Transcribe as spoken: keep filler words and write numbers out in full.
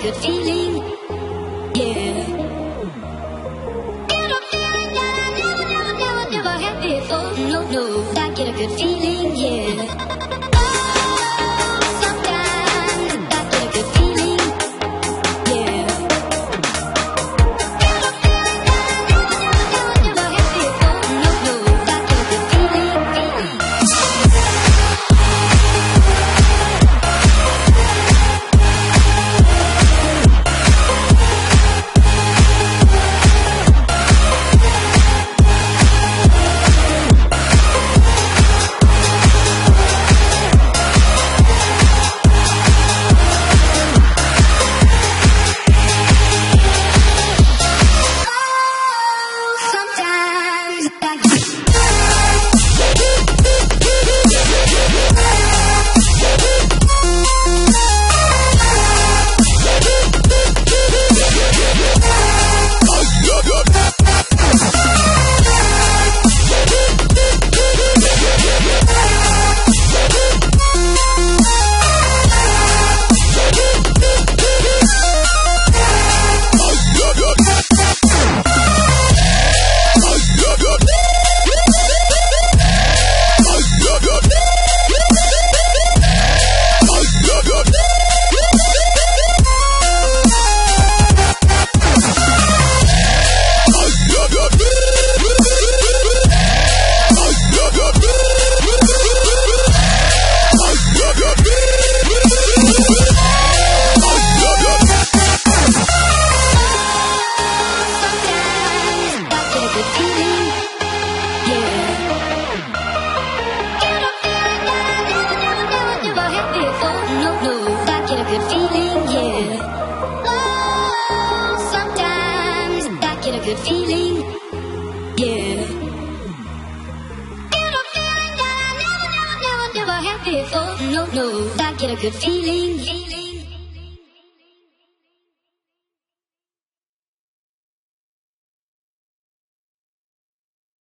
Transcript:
good feeling, yeah. Get a feeling that I never, never, never, never had before. No, no, I get a good feeling, yeah. Oh, sometimes I get a good feeling, yeah. Get a feeling that I never, never, never, never had before. No, no, I get a good feeling, feeling. Good feeling, yeah. Get a feeling that I never, never, never, never had before. No, no, I get a good feeling.